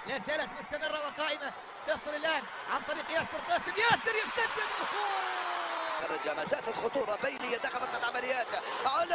لا زالت مستمرة وقائمة، تصل الآن عن طريق ياسر قاسم، ياسر يسجل. خرج مسات الخطورة. بيلي دخل فترة عمليات على